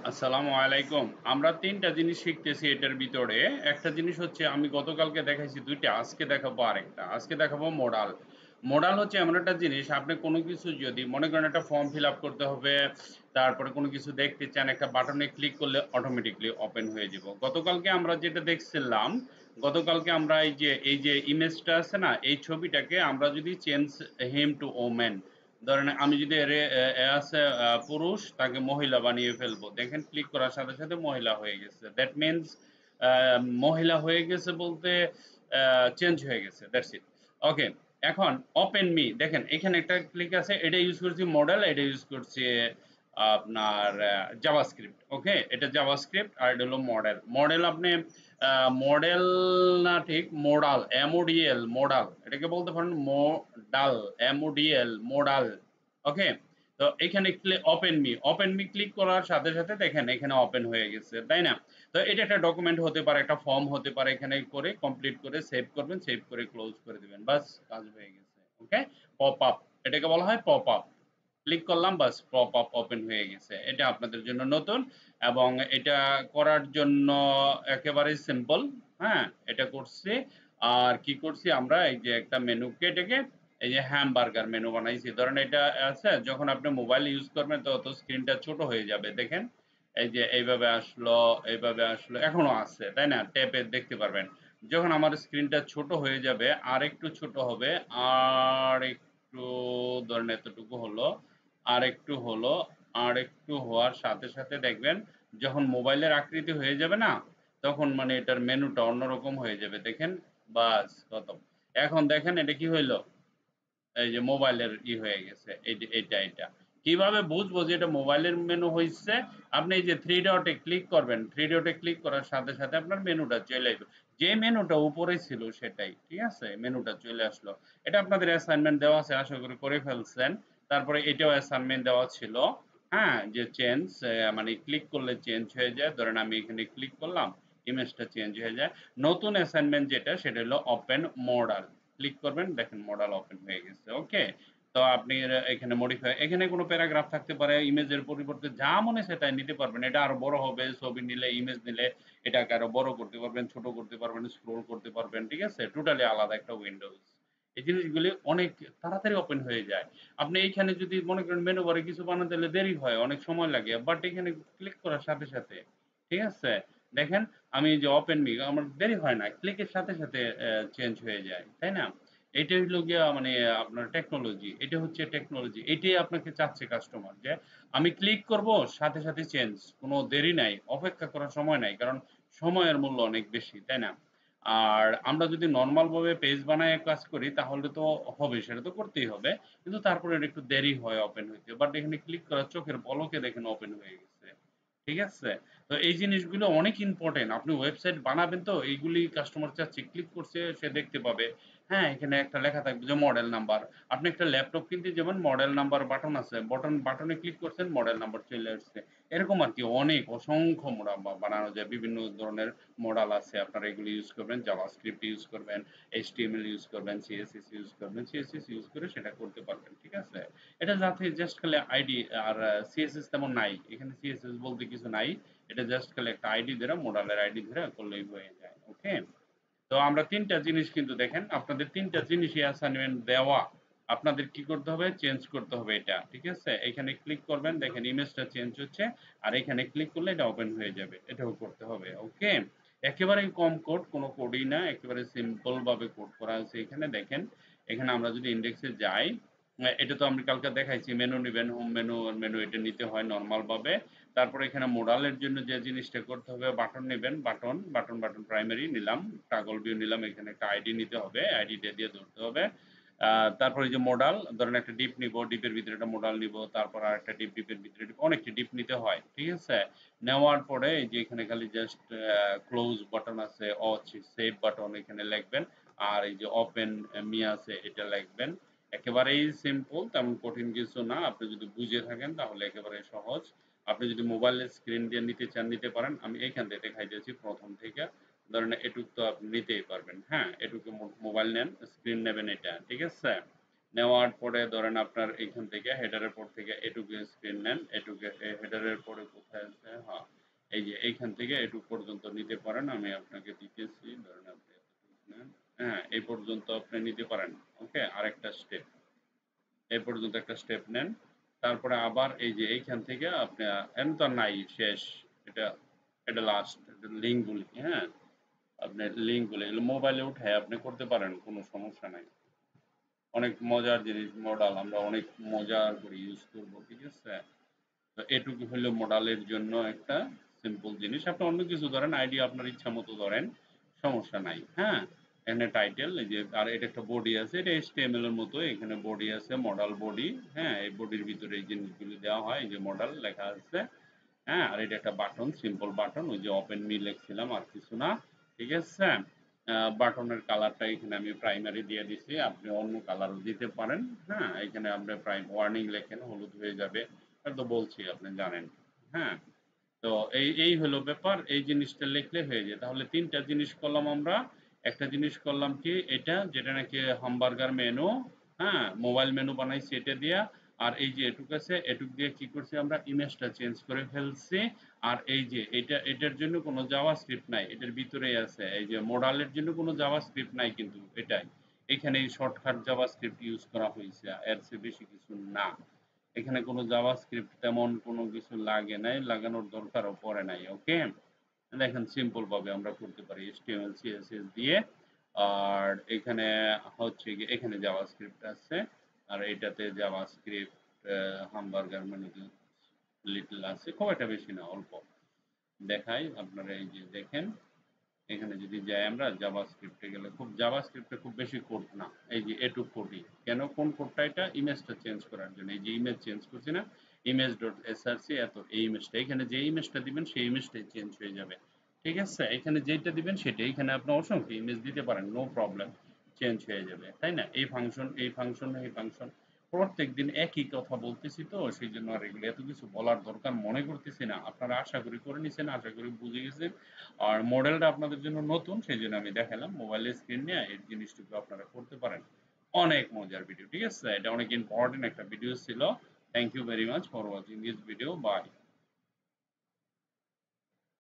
আসসালামু আলাইকুম। আমরা ৩ টা জিনিস শিখতেছি এটার ভিতরে। একটা জিনিস হচ্ছে আমি গতকালকে দেখাইছি ২ টা, আজকে দেখাবো আরেকটা। আজকে দেখাবো মোডাল। মোডাল হচ্ছে এমন একটা জিনিস আপনি কোনো কিছু যদি মনে করেন একটা ফর্ম ফিল আপ করতে হবে, তারপরে কোনো কিছু দেখতে চান একটা বাটনে ক্লিক করলে অটোমেটিক্যালি ওপেন হয়ে যাব। গতকালকে আমরা যেটা দেখছিলাম, গতকালকে আমরা এই যে ইমেজটা আছে না, এই ছবিটাকে আমরা যদি চেঞ্জ হিম টু ওমেন, ধরেন আমি যদি এ আছে পুরুষ তাকে মহিলা বানিয়ে ফেলবো, দেখেন ক্লিক করার সাথে সাথে মহিলা হয়ে গেছে। দ্যাট মিনস মহিলা হয়ে গেছে বলতে চেঞ্জ হয়ে গেছে, দ্যাটস ইট। ওকে, এখন ওপেন মি দেখেন এখানে একটা ক্লিক আছে, এটা ইউজ করছি মডেল, এটা ইউজ করছি আপনার জাভাস্ক্রিপ্ট। ওকে, এটা জাভাস্ক্রিপ্ট আর এটা হলো মডেল। মডেল আপনি মডেল না, ঠিক মোডাল, এমওডিএল মোডাল, এটাকে বলতে পারেন মোডাল, এমওডিএল মোডাল। ওকে, তো এখানে ওপেন মি ক্লিক করার সাথে সাথে দেখেন এখানে ওপেন হয়ে গেছে, তাই না? তো এটা একটা ডকুমেন্ট হতে পারে, একটা ফর্ম হতে পারে, এখানে করে কমপ্লিট করে সেভ করবেন, সেভ করে ক্লোজ করে দিবেন, বাস কাজ হয়ে গেছে। ওকে, পপ আপ, এটাকে বলা হয় পপ আপ। ক্লিক করলাম, বাস পপ আপ ওপেন হয়ে গেছে। এটা আপনাদের জন্য নতুন, এবং এটা করার জন্য একেবারে সিম্পল। হ্যাঁ, এটা করছি। আর কি করছি আমরা, এই যে একটা মেনু কেটে এই যে হ্যামবার্গার মেনু বানাইছি। ধরেন এটা আছে, যখন আপনি মোবাইল ইউজ করবেন তো স্ক্রিনটা ছোট হয়ে যাবে, দেখেন এই যে এইভাবে আসলো, এইভাবে আসলো, এখনো আছে, তাই না? ট্যাপে দেখতে পারবেন। যখন আমার স্ক্রিনটা ছোট হয়ে যাবে, আর একটু ছোট হবে, আর একটু, ধরেন এতটুকু হলো, আর একটু হলো, আর একটু হওয়ার সাথে সাথে দেখবেন যখন মোবাইলের আকৃতি হয়ে যাবে না, তখন মানে এটার মেনুটা অন্যরকম হয়ে যাবে, দেখেন। বাস খতম। এখন দেখেন এটা কি হইলো, এই যে মোবাইলের হয়ে গেছে, এই যে এটা কিভাবে বুঝবো যে এটা মোবাইলের মেনু হয়েছে? আপনি এই যে থ্রি ডটে ক্লিক করবেন, থ্রি ডটে ক্লিক করার সাথে সাথে আপনার মেনুটা চলে আসবে। যে মেনুটা উপরে ছিল সেটাই, ঠিক আছে, মেনুটা চলে আসলো। এটা আপনাদের অ্যাসাইনমেন্ট দেওয়া আছে, আশা করি করে ফেলছেন। তারপরে এটাও অ্যাসাইনমেন্ট দেওয়া ছিল। হ্যাঁ, যে চেঞ্জ, মানে ক্লিক করলে চেঞ্জ হয়ে যায়, ধরেন আমি এখানে ক্লিক করলাম, ইমেজটা চেঞ্জ হয়ে যায়। নতুন অ্যাসাইনমেন্ট যেটা, সেটা হলো ওপেন মডাল। ক্লিক করবেন, দেখেন মডেল ওপেন হয়ে গেছে। ওকে, তো আপনি এখানে মডিফাই, এখানে কোনো প্যারাগ্রাফ থাকতে পারে, ইমেজের পরিবর্তে যা মনে হয় তাই নিতে পারবেন। এটা আরো বড় হবে, ছবি নিলে, ইমেজ নিলে এটাকে আরো বড় করতে পারবেন, ছোট করতে পারবেন, স্ক্রোল করতে পারবেন, ঠিক আছে? টোটালি আলাদা একটা উইন্ডোজ। এই জিনিসগুলি অনেক তাড়াতাড়ি ওপেন হয়ে যায়। আপনি এইখানে যদি মনে করেন মেনু বারে কিছু বানাতে হলে দেরি হয়, অনেক সময় লাগে, বাট এখানে ক্লিক করার সাথে সাথে, ঠিক আছে, দেখেন আমি এই যে ওপেন মি, আমার দেরি হয় না, ক্লিকের সাথে সাথে চেঞ্জ হয়ে যায়, তাই না? এটা হইলো গিয়া মানে আপনার টেকনোলজি, এটা হচ্ছে টেকনোলজি, এটাই আপনাকে চাচ্ছে কাস্টমার, যে আমি ক্লিক করব সাথে সাথে চেঞ্জ, কোনো দেরি নাই, অপেক্ষা করার সময় নাই, কারণ সময়ের মূল্য অনেক বেশি, তাই না? আর আমরা যদি নরমাল ভাবে পেজ বানায় কাজ করি তাহলে তো হবে, সেটা তো করতেই হবে, কিন্তু তারপরে এটা একটু দেরি হয় ওপেন হইতে, বাট এখানে ক্লিক করার চোখের পলকে দেখেন ওপেন হয়ে গেছে, ঠিক আছে? তো এই জিনিসগুলো অনেক ইম্পর্টেন্ট। আপনি ওয়েবসাইট বানাবেন তো এইগুলি কাস্টমার চাচ্ছে, ক্লিক করছে সে দেখতে পাবে। হ্যাঁ, এখানে একটা লেখা থাকবে যে মডেল নাম্বার। আপনি একটা ল্যাপটপ কিনতে যাবেন, মডেল নাম্বার বাটন আছে, বাটনে ক্লিক করছেন, মডেল নাম্বার চলে আসছে। এরকম আর কি অনেক অসংখ্য বানানো যায়, বিভিন্ন ধরনের মডেল আছে। আপনারা এগুলো ইউজ করবেন, জাভাস্ক্রিপ্ট ইউজ করবেন, এইচটিএমএল ইউজ করবেন, সিএসএস ইউজ করবেন, সিএসএস ইউজ করে সেটা করতে পারবেন, ঠিক আছে? এটা যাতে জাস্ট খালি আইডি, আর সিএসএস তেমন নাই এখানে, সিএসএস বলতে কিছু নাই। এটা জাস্ট খালি একটা আইডি ধরে, মোডালের আইডি ধরে করলেই হয়ে যায়। ওকে, তো আমরা ৩ টা জিনিস কিন্তু দেখেন, আপনাদের ৩ টা জিনিসই অ্যাসাইনমেন্ট দেওয়া। আপনাদের কি করতে হবে? চেঞ্জ করতে হবে এটা, ঠিক আছে? এখানে ক্লিক করবেন, দেখেন ইমেজটা চেঞ্জ হচ্ছে, আর এখানে ক্লিক করলে এটা ওপেন হয়ে যাবে। এটাও করতে হবে। ওকে, একেবারেই কম কোড, কোনো কোডই না, একেবারে সিম্পল ভাবে কোড করা আছে এখানে দেখেন। এখানে আমরা যদি ইনডেক্সে যাই, এটা তো আমি কালকে দেখাইছি, মেনু নিবেন, হোম মেনু, মেনু এটা নিতে হয় নরমাল ভাবে। তারপরে এখানে মোডালের জন্য যে জিনিসটা করতে হবে, বাটন নেবেন, বাটন প্রাইমারি নিলাম, টাগল ভিউ নিলাম, এখানে একটা আইডি নিতে হবে, আইডিটা দিয়ে ধরতে হবে। তারপরে এই যে মোডাল, ধরেন একটা ডিপ নিব, ডিপের ভিতরে একটা মোডাল নিব, তারপর আর একটা ডিপ, ডিপের ভিতরে ডিপ, অনেকটা ডিপ নিতে হয়, ঠিক আছে? নেওয়ার পরে এই যে এখানে খালি জাস্ট ক্লোজ বাটন আছে, সেভ বাটন এখানে লিখবেন, আর এই যে ওপেন মি আছে এটা লিখবেন। একেবারেই সিম্পল, তেমন কঠিন কিছু না। আপনি যদি বুঝে থাকেন তাহলে একেবারে সহজ। আপনি যদি মোবাইলের স্ক্রিন দিয়ে নিতে চান নিতে পারেন। আমি এইখান থেকে দেখাইতেছি প্রথম থেকে। ধরেন এটুক তো আপনি নিতেই পারবেন। হ্যাঁ, এটুকু মোবাইল নেন, স্ক্রিন নেবেন এটা, ঠিক আছে? নেওয়ার পরে ধরেন আপনার এইখান থেকে হেডারের পর থেকে এটুকু স্ক্রিন নেন, এটুকু হেডারের পরে কোথায় আছে? হ্যাঁ, এই যে এইখান থেকে এটুক পর্যন্ত নিতে পারেন, আমি আপনাকে দিতেছি, ধরেন আপনি এতটুকু নেন, হ্যাঁ এই পর্যন্ত আপনি নিতে পারেন। ওকে, আরেকটা স্টেপ, এই পর্যন্ত একটা স্টেপ নেন, তারপরে আবার এই যে এইখান থেকে আপনি এন তো নাই শেষ, এটা এটা লাস্ট, এটা লিঙ্কগুলি, হ্যাঁ আপনি লিঙ্কগুলো এগুলো মোবাইলে উঠে আপনি করতে পারেন, কোনো সমস্যা নাই। অনেক মজার জিনিস মডাল, আমরা অনেক মজার করে ইউজ করব, ঠিক আছে? তো এটুকু হলো মডালের জন্য একটা সিম্পল জিনিস। আপনি অন্য কিছু ধরেন, আইডিয়া আপনার ইচ্ছা মতো ধরেন, সমস্যা নাই। হ্যাঁ, এখানে টাইটেল, এই যে আর এটা একটা বডি আছে, এটা HTML এর মতো, এখানে বডি আছে, মডাল বডি। হ্যাঁ, এই বডির ভিতরে এই জিনিসগুলি দেওয়া হয়, এই যে মডাল লেখা আছে। হ্যাঁ, আর এটা একটা বাটন, সিম্পল বাটন, ওই যে ওপেন মি লিখছিলাম, আর কিছু না। ঠিক আছে? বাটনের কালারটা এখানে আমি প্রাইমারি দিয়ে দিছি, আপনি অন্য কালারও দিতে পারেন। হ্যাঁ, এখানে আপনি ওয়ার্নিং লেখেন, হলুদ হয়ে যাবে, এটা তো বলছি আপনি জানেন। হ্যাঁ, তো এই হলো ব্যাপার, এই জিনিসটা লিখলে হয়ে যায়। তাহলে ৩ টা জিনিস করলাম আমরা। একটা জিনিস করলাম কি এটা, যেটা নাকি হামবার্গার মেনু, হ্যাঁ? মোবাইল মেনু বানাইছি এটা দিয়া। আর এই যে এটুক আছে, এটুক দিয়ে কি করছি আমরা, ইমেজটা চেঞ্জ করে ফেলছি। আর এই যে এটার জন্য কোনো জাভাস্ক্রিপ্ট নাই। এটার ভিতরেই আছে। এই যে মডালের জন্য কোনো জাভাস্ক্রিপ্ট নাই কিন্তু এটাই। এখানে এই শর্টকাট জাভাস্ক্রিপ্ট ইউজ করা হইছে। এর চেয়ে বেশি কিছু না। এখানে কোনো জাভাস্ক্রিপ্ট তেমন কোনো কিছু লাগে নাই, লাগানোর দরকারও পড়ে নাই। ওকে, দেখেন সিম্পল ভাবে আমরা করতে পারি HTML CSS দিয়ে। আর এখানে হচ্ছে কি, এখানে জাভাস্ক্রিপ্ট আছে, আর এটাতে জাভাস্ক্রিপ্ট হামবার্গার মানে লিটল আছে, খুব একটা বেশি না, অল্প দেখাই আপনারা। এই যে দেখেন, এখানে যদি যাই আমরা জাভাস্ক্রিপ্টে গেলে, খুব জাভাস্ক্রিপ্টে খুব বেশি কোড না। এই যে এটুক কোডই, কেন কোন কোডটা, এটা ইমেজটা চেঞ্জ করার জন্য। এই যে ইমেজ চেঞ্জ করছি না, ইমেজ ডট এসআরসি, এত এই ইমেজটা, এখানে যে ইমেজটা দিবেন সেই ইমেজটাই চেঞ্জ হয়ে যাবে। ঠিক আছে, এখানে যেটা দিবেন সেটাই, এখানে আপনি অসংখ্য ইমেজ দিতে পারেন, নো প্রবলেম, চেঞ্জ হয়ে যাবে, তাই না? এই ফাংশন, এই ফাংশন, এই ফাংশন, প্রত্যেকদিন একই কথা বলতেছি, তো সেই জন্য আর এগুলো এত কিছু বলার দরকার মনে করতেছি না। আপনারা আশা করি করে নিছেন, আশা করি বুঝে গেছেন। আর মডেলটা আপনাদের জন্য নতুন, সেই জন্য আমি দেখালাম, মোবাইলের স্ক্রিন নিয়ে এই জিনিসটুকু আপনারা করতে পারেন। অনেক মজার ভিডিও, ঠিক আছে? এটা অনেক ইম্পর্টেন্ট একটা ভিডিও ছিল। Thank you very much for watching this video, by.